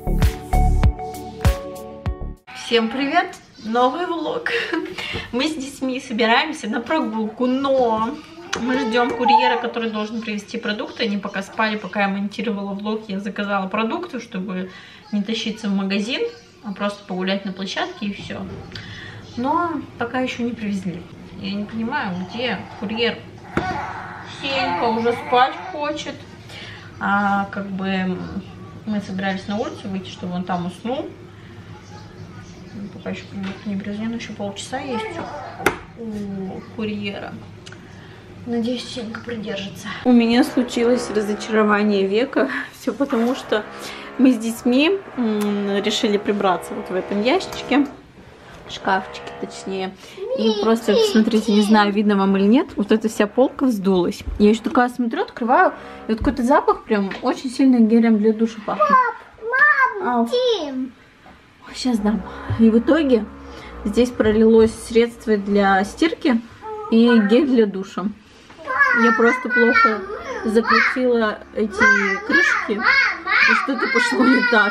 Всем привет! Новый влог. Мы с детьми собираемся на прогулку, но мы ждем курьера, который должен привезти продукты. Они пока спали, пока я монтировала влог, я заказала продукты, чтобы не тащиться в магазин, а просто погулять на площадке и все. Но пока еще не привезли. Я не понимаю, где курьер. Сенька уже спать хочет. Как бы мы собирались на улицу выйти, чтобы он там уснул. Пока еще не привезли, но еще полчаса есть у курьера. Надеюсь, Сенька продержится. У меня случилось разочарование века. Все потому, что мы с детьми решили прибраться вот в этом ящичке. Шкафчике, точнее. И просто, смотрите, не знаю, видно вам или нет, вот эта вся полка вздулась. Я еще такая смотрю, открываю, и вот какой-то запах прям очень сильно гелем для душа пахнет. Мам, Тим! Сейчас дам. И в итоге здесь пролилось средство для стирки и гель для душа. Я просто плохо закрутила эти крышки, и что-то пошло не так.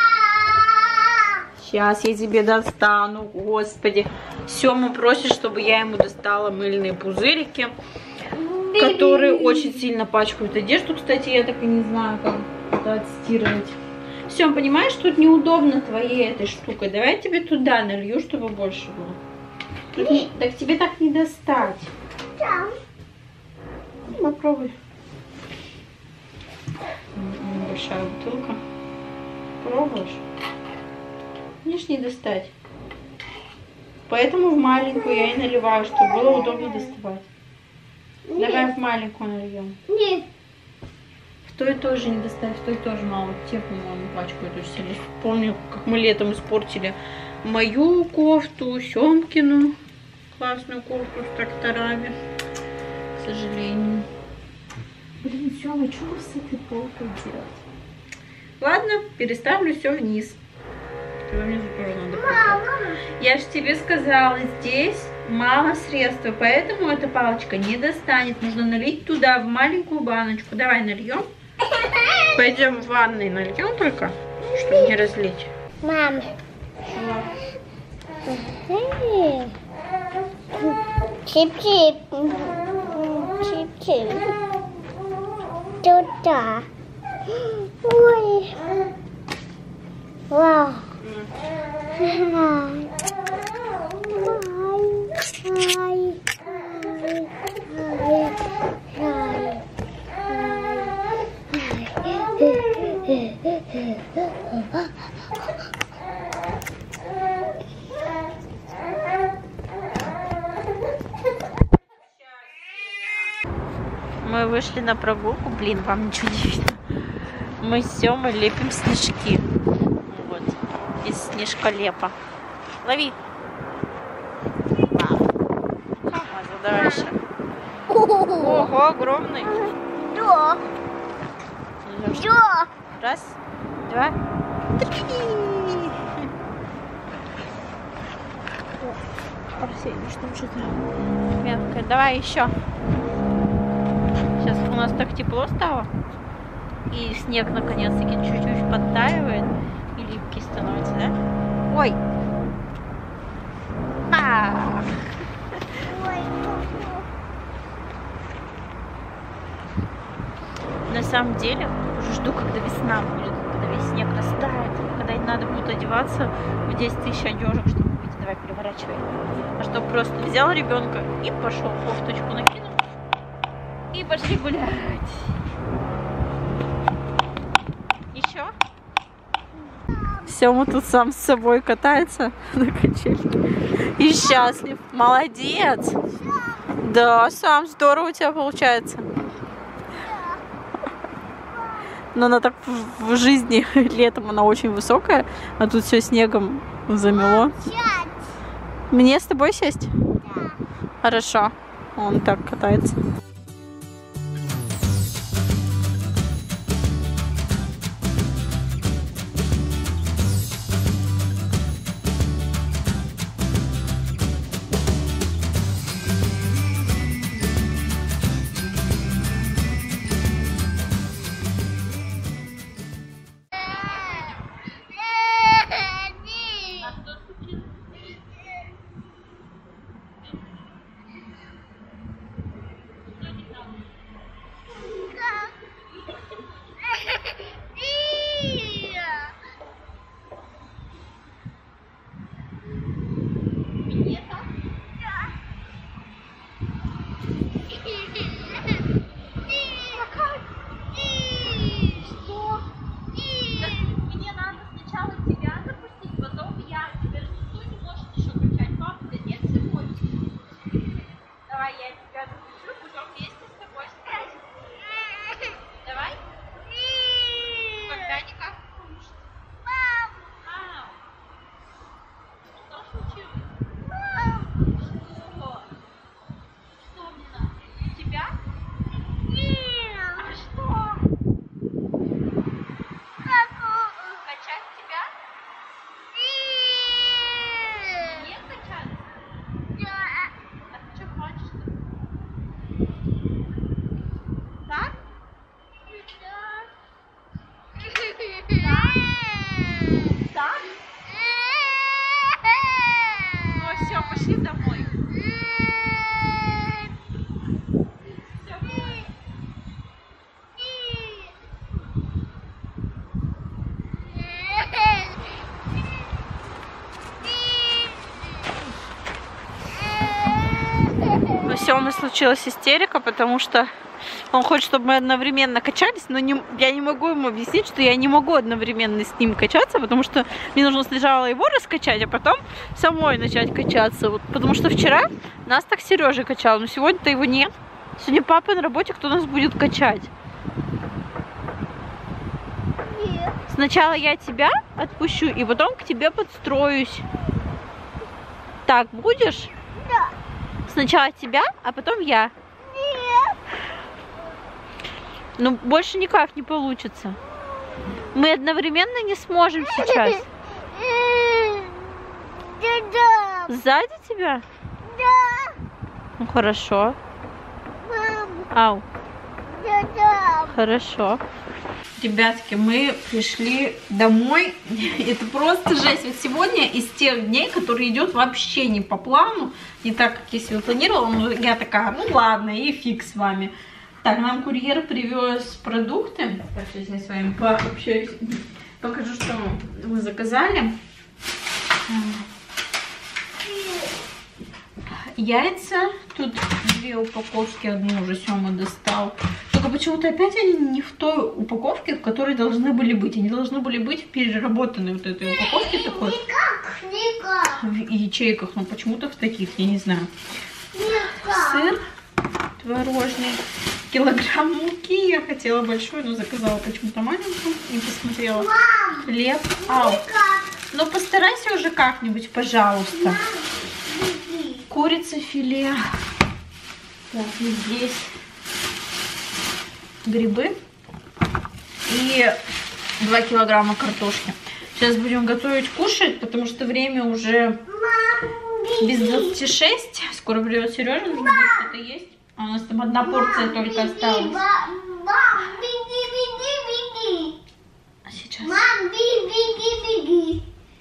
Сейчас я тебе достану, господи. Сёма просит, чтобы я ему достала мыльные пузырики, которые очень сильно пачкают одежду. Кстати, я так и не знаю, как это отстирывать. Сём, понимаешь, тут неудобно твоей этой штукой. Давай я тебе туда налью, чтобы больше было. Так тебе так не достать. Попробуй. Большая бутылка. Пробуешь? Видишь, не достать. Поэтому в маленькую я и наливаю, чтобы было удобно доставать. Нет. Давай в маленькую нальем. Нет. В той тоже не доставь, в той тоже мало. Те, по-моему, пачкают очень сильно. Помню, как мы летом испортили мою кофту, Сёмкину классную кофту с тракторами. К сожалению. Блин, Сёма, что с этой полкой делать? Ладно, переставлю все вниз. Внизу тоже надо. Я же тебе сказала, здесь мало средств, поэтому эта палочка не достанет. Нужно налить туда, в маленькую баночку. Давай нальем. Пойдем в ванной нальем только, чтобы не разлить. Мама. Чип-чип. Чип-чип. Туда. Ой. Вау. Мы вышли на прогулку. Блин, вам ничего не видно. Мы с Сёмой лепим снежки. Вот. Из снежколепа. Лови. Мазал, давай еще. Ого, огромный. Да. Да. Раз, два, три. Арсений, что там что-то мягкое. Давай еще. Сейчас у нас так тепло стало. И снег наконец-таки чуть-чуть подтаивает. И липкий становится, да? Ой! На самом деле, уже жду, когда весна будет, когда весь снег растает, когда надо будет одеваться в 10 тысяч одежек, чтобы выйти. Давай, переворачивай. А чтобы просто взял ребенка и пошел, кофточку накинул и пошли гулять. Еще? Сёма тут сам с собой катается на качельке и счастлив. Молодец! Да, сам здорово у тебя получается. Но она так в жизни летом она очень высокая, а тут все снегом замело. Мне с тобой сесть? Да. Хорошо. Он так катается. Минета? Что? Мне надо сначала тебя запустить, потом я. Тебя же никто не может еще качать. Папа-то нет сегодня. Давай я тебя запущу, потом вместе с тобой спать. Давай? Когда никак не получится. Мам! Что случилось? Что? Что мне надо? Тебя? А что? Качать тебя? Нет качаться? А ты что хочешь-то? Так? Так? Ну все, пошли домой. Все, давай. У Семы случилась истерика, потому что он хочет, чтобы мы одновременно качались, но я не могу ему объяснить, что я не могу одновременно с ним качаться, потому что мне нужно сначала его раскачать, а потом самой начать качаться. Вот, потому что вчера нас так Сережа качал, но сегодня-то его нет. Сегодня папа на работе, кто нас будет качать? Нет. Сначала я тебя отпущу, и потом к тебе подстроюсь. Так, будешь? Да. Сначала тебя, а потом я. Нет. Ну, больше никак не получится. Мы одновременно не сможем сейчас. Да. Сзади тебя? Да. Ну, хорошо. Мам. Ау, Да. хорошо. Ребятки, мы пришли домой. Это просто жесть. Вот сегодня из тех дней, которые идет вообще не по плану, не так, как я себе планировала, но я такая, ну ладно, и фиг с вами. Так, нам курьер привез продукты. Так, сейчас я с вами пообщаюсь. Покажу, что мы заказали. Яйца. Тут 2 упаковки, одну уже Сёма достал. Только почему-то опять они не в той упаковке, в которой должны были быть. Они должны были быть в переработанной вот этой упаковке такой. Никак. В ячейках, но почему-то в таких, я не знаю. Никак. Сыр творожный. Килограмм муки. Я хотела большую, но заказала почему-то маленькую. Не посмотрела. Мам. Хлеб. Ау. Никак. Ну постарайся уже как-нибудь, пожалуйста. Курица филе. Так, и здесь грибы. И 2 килограмма картошки. Сейчас будем готовить, кушать, потому что время уже без 26. Скоро придет Сережа, нужно будет что-то есть. А у нас там одна порция только осталась. Мам, беги. Сейчас. Мам, беги.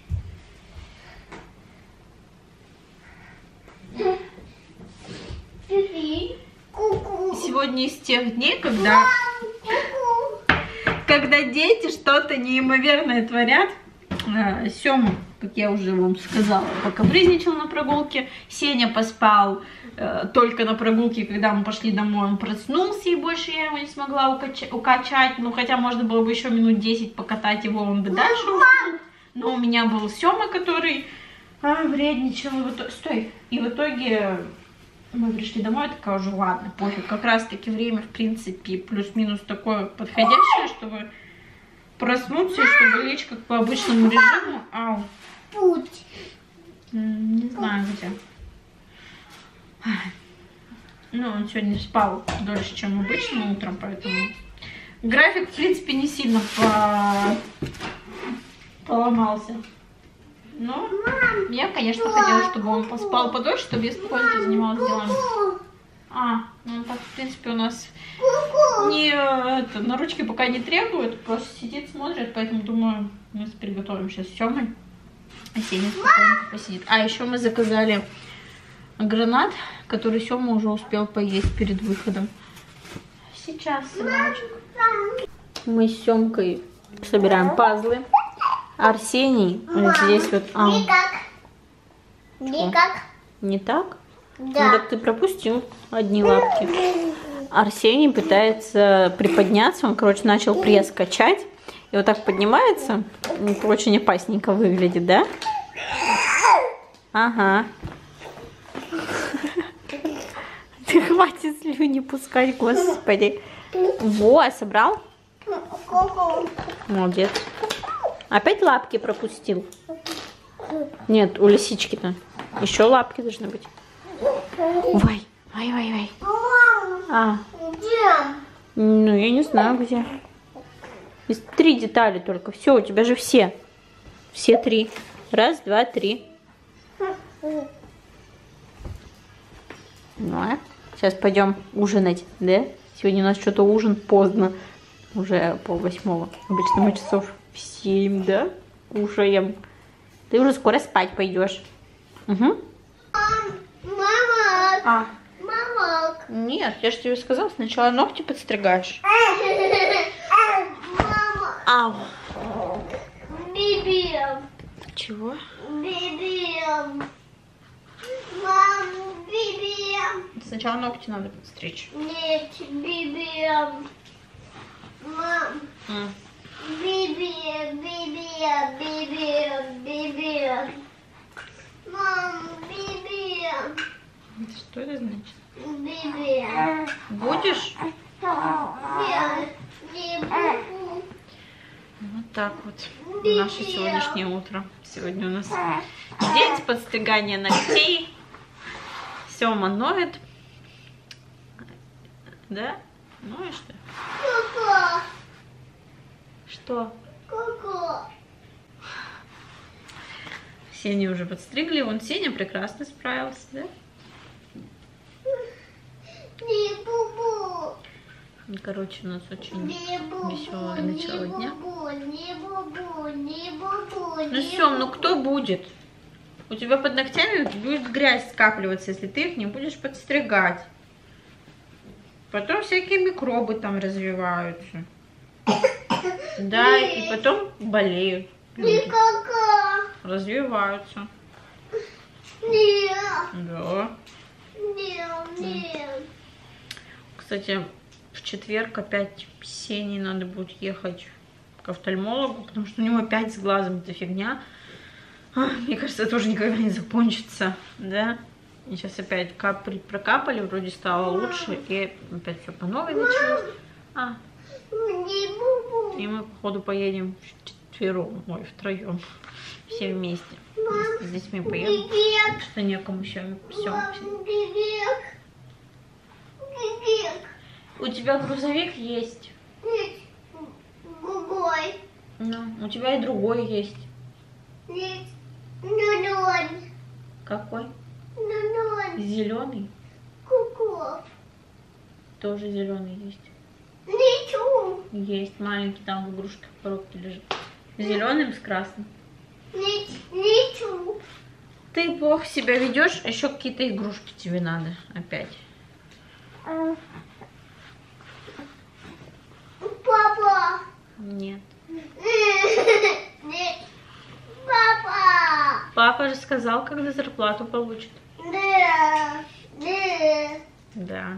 Ку-ку. Сегодня из тех дней, когда дети что-то неимоверное творят. Сёма, как я уже вам сказала, покапризничал на прогулке. Сеня поспал только на прогулке, когда мы пошли домой, он проснулся, и больше я его не смогла укачать. Ну, хотя можно было бы еще минут 10 покатать его, он бы дальше уснул. Но у меня был Сёма, который вредничал. Стой! И в итоге мы пришли домой, такая уже, ладно, пофиг. Как раз таки время, в принципе, плюс-минус такое подходящее, чтобы проснуться и чтобы лечь как по обычному режиму. Ау. Путь. Не знаю где. Ну, он сегодня спал дольше, чем обычно утром, поэтому график, в принципе, не сильно поломался. Но я, конечно, хотела, чтобы он поспал подольше, чтобы я спокойно занималась делами. Ну так, в принципе, у нас на ручки пока не требует, просто сидит, смотрит, поэтому, думаю, мы приготовим сейчас с Сёмой. А Сеня спокойненько посидит. А еще мы заказали гранат, который Сёма уже успел поесть перед выходом. Сейчас, сыночек. Мы с Сёмкой Собираем пазлы. Арсений вот здесь вот... Никак. Никак. Не так? Ну Да. так ты пропустил одни лапки. Арсений пытается приподняться. Он, короче, начал пресс качать. И вот так поднимается. Это очень опасненько выглядит, да? Ага. Ты хватит слюни пускать, господи. Во, собрал? Ку-ку. Молодец. Опять лапки пропустил? Нет, у лисички-то еще лапки должны быть. Вай, вай, вай, вай. Мам, где? Ну, я не знаю, где. Есть 3 детали только. Все, у тебя же все. Все 3. Раз, два, 3. Ну, а? Сейчас пойдем ужинать, да? Сегодня у нас что-то ужин поздно. Уже 7:30. Обычно мы часов в 7, да? Кушаем. Ты уже скоро спать пойдешь. Угу. Мама. Мама. Нет, я же тебе сказала, сначала ногти подстригаешь. Мама. Ау. Биби. Чего? Биби. Мам, биби. Сначала ногти надо подстричь. Нет, биби. Мам. Биби, биби, биби, биби. Мам, биби. Что это значит? Биби. Будешь? Я не буду. Вот так вот. Наше сегодняшнее утро. Сегодня у нас день подстригания ногтей. Сёма ноет. Да? Ноешь ты? Ку-ку. Что? Ку-ку. Сеню уже подстригли. Вон Сеня прекрасно справился, да? Не бубу. Короче, у нас очень Не бубу. веселое начало дня. Не бубу, не бубу. Ну, Сём, ну кто будет? У тебя под ногтями будет грязь скапливаться, если ты их не будешь подстригать. Потом всякие микробы там развиваются. Да, и потом болеют. люди. Никакая. Развиваются. Нет. Да. Нет, нет. Кстати, в четверг опять Сене надо будет ехать к офтальмологу, потому что у него опять с глазом эта фигня. Мне кажется, это уже никогда не закончится, да? И сейчас опять капли прокапали, вроде стало лучше, и опять все по новой началось. Не бубу. И мы, походу, поедем втроем, все вместе. С детьми поедем, Бибек. что некому еще. Все. Бибек. Бибек. У тебя грузовик есть. Нет. Губой. Ну, у тебя и другой есть. Нет. Нунун. Какой? Нунун. Зеленый. Ку-ку. Тоже зеленый есть. Ничу. Есть маленький там в игрушках в коробке лежит. Зеленым с красным. Ничу. Ты плохо себя ведешь, еще какие-то игрушки тебе надо опять. Папа. Нет. Нет. Папа. Папа же сказал, когда зарплату получит. Да. Да. Да.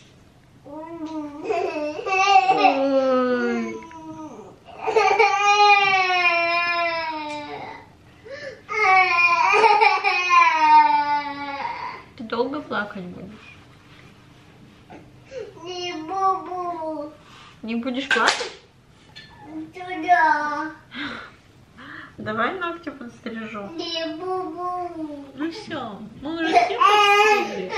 Ты долго плакать будешь? Не бубу. Не будешь плакать? Туда. Давай ногти подстрижу. Не бубу. Ну все, мы уже все подстригли.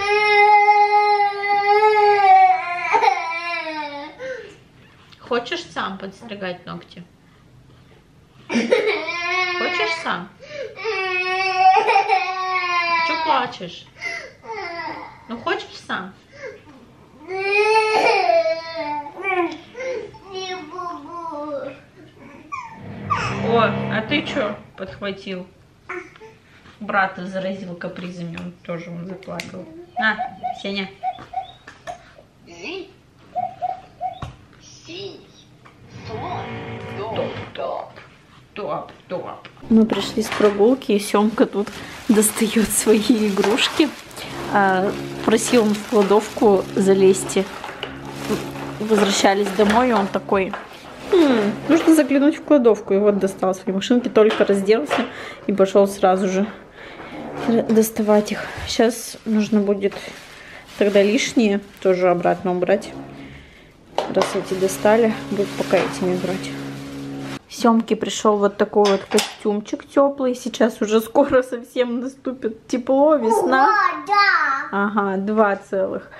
Хочешь сам подстригать ногти? Хочешь сам? Что плачешь? Ну хочешь сам? Не бубу. О, а ты что подхватил? Брата заразил капризами, он тоже заплакал. На, Сеня. топ. Мы пришли с прогулки, и Семка тут достает свои игрушки. Просил он в кладовку залезть. Возвращались домой, и он такой: нужно заглянуть в кладовку. И вот достал свои машинки, только разделся и пошел сразу же доставать их. Сейчас нужно будет тогда лишние тоже обратно убрать. Раз эти достали, будет пока этими брать. Семке пришел вот такой вот костюмчик теплый. Сейчас уже скоро совсем наступит тепло, весна. Да. Ага, 2 целых.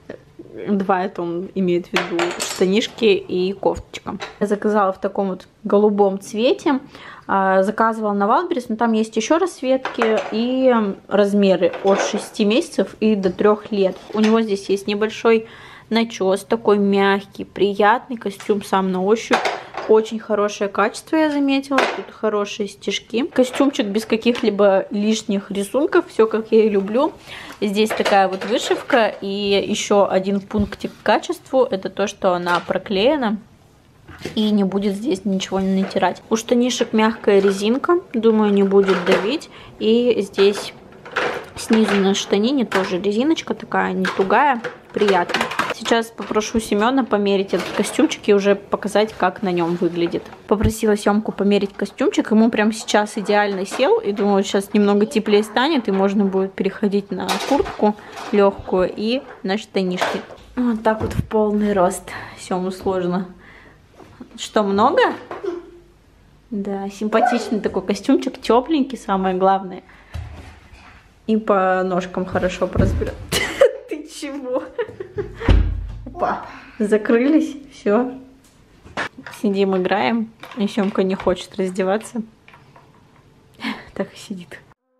2 это он имеет в виду штанишки и кофточка. Я заказала в таком вот голубом цвете. Заказывала на Wildberries, но там есть еще расцветки и размеры от 6 месяцев и до 3 лет. У него здесь есть небольшой начес, такой мягкий, приятный костюм сам на ощупь. Очень хорошее качество, я заметила. Тут хорошие стежки. Костюмчик без каких-либо лишних рисунков. Все, как я и люблю. Здесь такая вот вышивка. И еще один пунктик к качеству. Это то, что она проклеена. И не будет здесь ничего не натирать. У штанишек мягкая резинка. Думаю, не будет давить. И здесь снизу на штанине тоже резиночка такая, не тугая. Приятно. Сейчас попрошу Семена померить этот костюмчик и уже показать, как на нем выглядит. Попросила Семку померить костюмчик. Ему прямо сейчас идеально сел. И думаю, сейчас немного теплее станет. И можно будет переходить на куртку легкую и на штанишки. Вот так вот в полный рост. Сему сложно. Что, много? Да, симпатичный такой костюмчик. Тепленький, самое главное. И по ножкам хорошо разберет. Ты чего? Опа. Закрылись. Все. Сидим, играем. И Семка не хочет раздеваться. Так и сидит.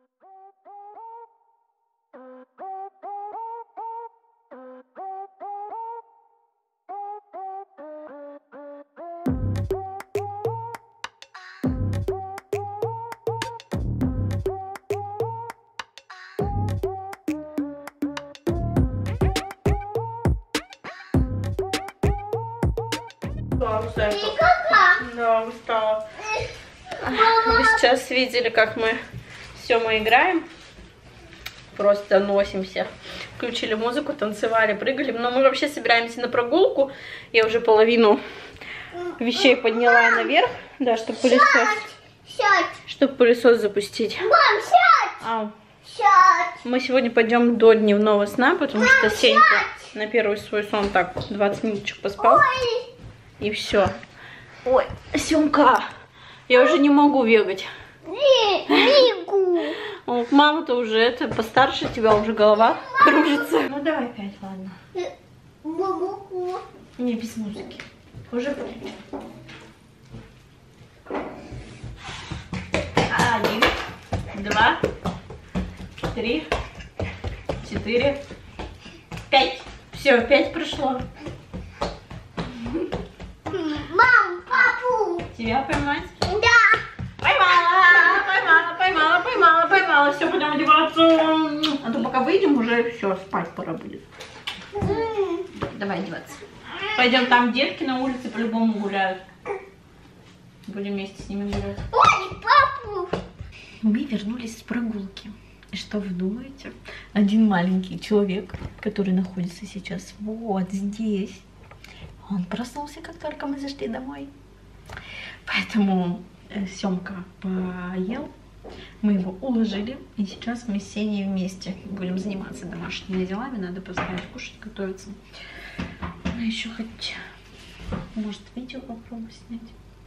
Да, устала. Вы сейчас видели, как мы все мы играем. Просто носимся. Включили музыку, танцевали, прыгали. Но мы вообще собираемся на прогулку. Я уже половину вещей подняла наверх. Да, чтобы пылесос. Чтобы пылесос запустить. Мам, сядь! Ау. Сядь! Мы сегодня пойдем до дневного сна, потому что Сенька на первый свой сон так 20 минуточек поспал. Ой. И все. Ой, Семка, я уже не могу бегать. Бегу. Мама-то уже это постарше, тебя уже голова кружится. Ну давай 5, ладно. Бабуку. Не, без музыки. Уже 1, 2, 3, 4, 5. Все, 5 прошло. Мам, папу. Тебя поймать? Да. Поймала. Все, пойдем одеваться. А то пока выйдем, уже все, спать пора будет. Давай одеваться. Пойдем, там детки на улице по-любому гуляют. Будем вместе с ними гулять. Ой, папу. Мы вернулись с прогулки. И что вы думаете? Один маленький человек, который находится сейчас вот здесь, он проснулся, как только мы зашли домой. Поэтому Семка поел, мы его уложили, и сейчас мы с Сеней вместе будем заниматься домашними делами. Надо позволять кушать, готовиться. Ну, еще хоть, может, видео попробую снять.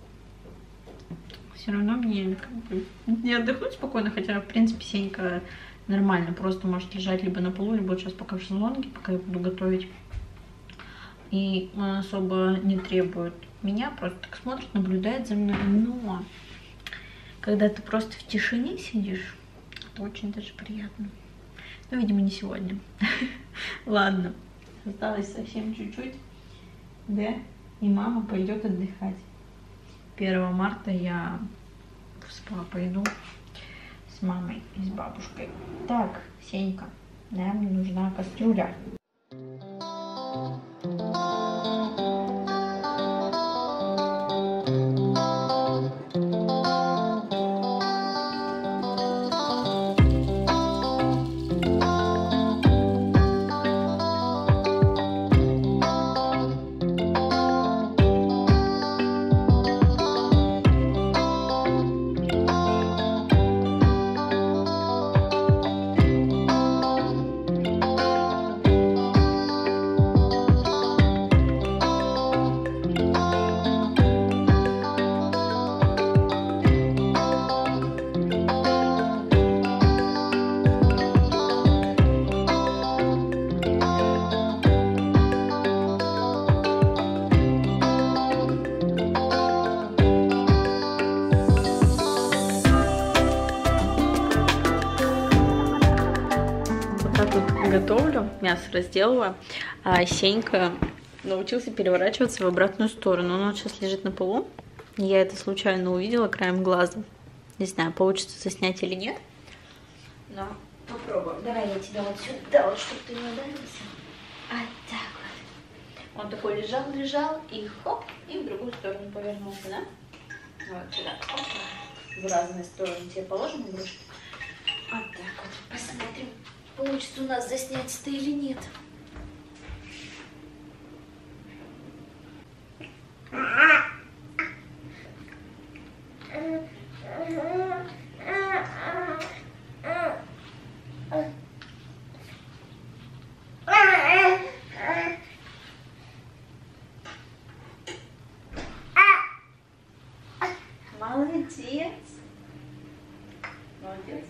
Все равно мне как бы не отдохнуть спокойно, хотя, в принципе, Сенька нормально, просто может лежать либо на полу, либо сейчас пока в шезлонге, пока я буду готовить. И он особо не требует меня, просто так смотрит, наблюдает за мной. Но когда ты просто в тишине сидишь, это очень даже приятно. Но, видимо, не сегодня. Ладно, осталось совсем чуть-чуть, да, и мама пойдет отдыхать. 1 марта я в спа пойду с мамой и с бабушкой. Так, Сенька, да, мне нужна кастрюля. Готовлю, мясо разделываю. А Сенька научился переворачиваться в обратную сторону. Он сейчас лежит на полу. Я это случайно увидела краем глаза. Не знаю, получится заснять или нет. Но попробуем. Давай я тебя вот сюда, вот, чтобы ты не ударился. Вот так вот. Он такой лежал, и хоп, и в другую сторону повернулся, да? Вот сюда. Оп. В разные стороны тебе положим игрушки. Вот так вот. Посмотрим, получится у нас заснять это или нет. Молодец. Молодец.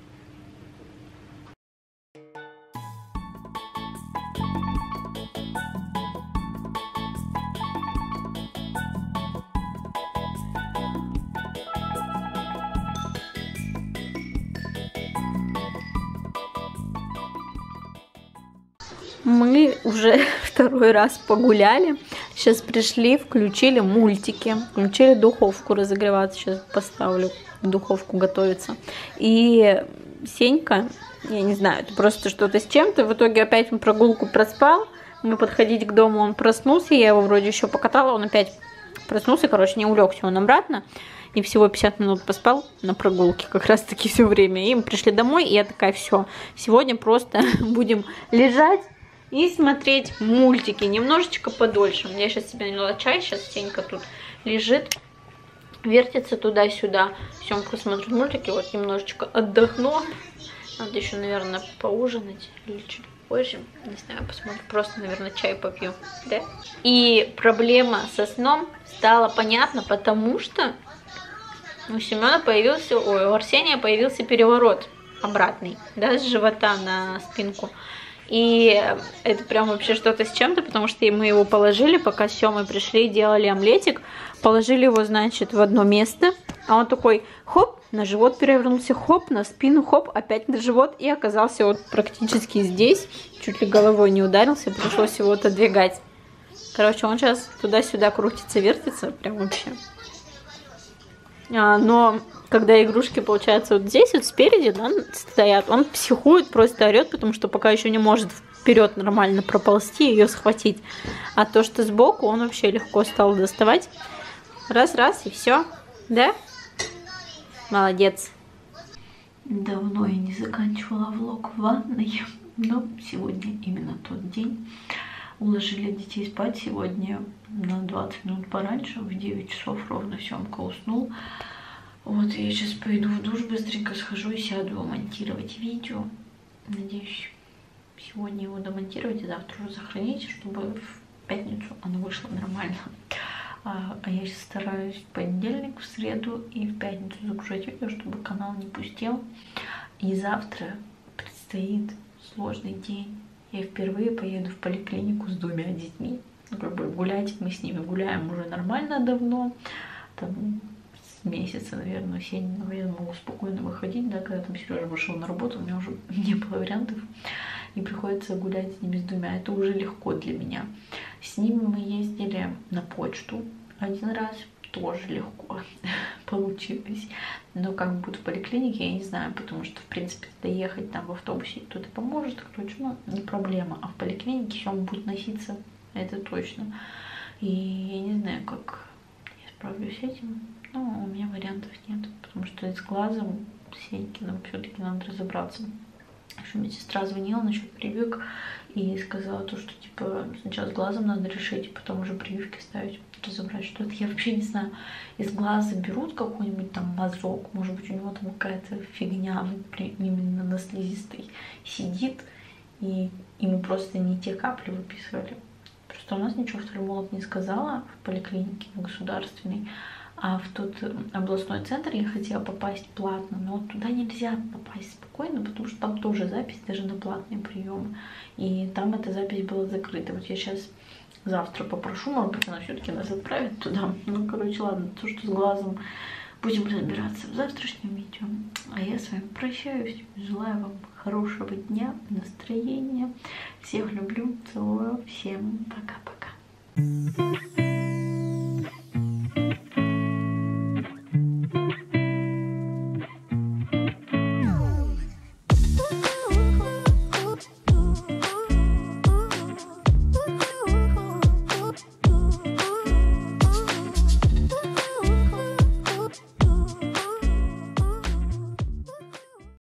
Мы уже второй раз погуляли. Сейчас пришли, включили мультики, включили духовку разогреваться. Сейчас поставлю в духовку готовиться. И Сенька, я не знаю, это просто что-то с чем-то. В итоге опять он прогулку проспал. Мы подходить к дому, он проснулся. Я его вроде еще покатала, он опять проснулся. Короче, не улегся он обратно. И всего 50 минут поспал на прогулке, как раз таки все время. И мы пришли домой, и я такая, все, сегодня просто будем лежать и смотреть мультики немножечко подольше. Я сейчас себе налила чай, сейчас Сенька тут лежит, вертится туда-сюда. Семка смотрит мультики, вот немножечко отдохну. Надо еще, наверное, поужинать или чуть позже. Не знаю, посмотрим. Просто, наверное, чай попью. Да? И проблема со сном стала понятна, потому что у Семена появился, у Арсения появился переворот обратный, да, с живота на спинку. И это прям вообще что-то с чем-то, потому что мы его положили, пока с Семой пришли, делали омлетик. Положили его, значит, в одно место. А он такой, хоп, на живот перевернулся, хоп, на спину, хоп, опять на живот. И оказался вот практически здесь. Чуть ли головой не ударился, пришлось его отодвигать. Короче, он сейчас туда-сюда крутится, вертится, прям вообще. Но когда игрушки, получается, вот здесь вот спереди, да, стоят, он психует, просто орет, потому что пока еще не может вперед нормально проползти, ее схватить. А то, что сбоку, он вообще легко стал доставать. Раз-раз, и все. Да? Молодец. Давно я не заканчивала влог в ванной, но сегодня именно тот день. Уложили детей спать сегодня на 20 минут пораньше, в 9 часов ровно Семка уснул. Вот, я сейчас пойду в душ, быстренько схожу и сяду монтировать видео. Надеюсь, сегодня его домонтировать и завтра уже сохранить, чтобы в пятницу оно вышло нормально. А я сейчас стараюсь в понедельник, в среду и в пятницу загружать видео, чтобы канал не пустел. И завтра предстоит сложный день. Я впервые поеду в поликлинику с 2 детьми. Ну, как бы гулять, мы с ними гуляем уже нормально давно. Там с месяца, наверное, осеннего я могу спокойно выходить, да, когда там Сережа вышел на работу, у меня уже не было вариантов. И приходится гулять с ними с 2. Это уже легко для меня. С ними мы ездили на почту 1 раз. Тоже легко получилось. Но как будет в поликлинике, я не знаю, потому что, в принципе, доехать там в автобусе кто-то поможет, короче, ну, не проблема. А в поликлинике все будет носиться, это точно. И я не знаю, как я справлюсь с этим, но у меня вариантов нет, потому что с глазом Сенькиным все-таки надо разобраться. В общем, медсестра звонила насчет прививок и сказала то, что типа сначала с глазом надо решить, потом уже прививки ставить, разобрать что-то. Я вообще не знаю, из глаза берут какой-нибудь там мазок, может быть у него там какая-то фигня именно на слизистой сидит, и ему просто не те капли выписывали. Просто у нас ничего офтальмолог не сказала в поликлинике, в государственной. А в тот областной центр я хотела попасть платно, но вот туда нельзя попасть спокойно, потому что там тоже запись даже на платные приемы. И там эта запись была закрыта. Вот я сейчас завтра попрошу, может быть, она все-таки нас отправит туда. Ну, короче, ладно, то, что с глазом будем разбираться в завтрашнем видео. А я с вами прощаюсь. Желаю вам хорошего дня, настроения. Всех люблю, целую. Всем пока-пока.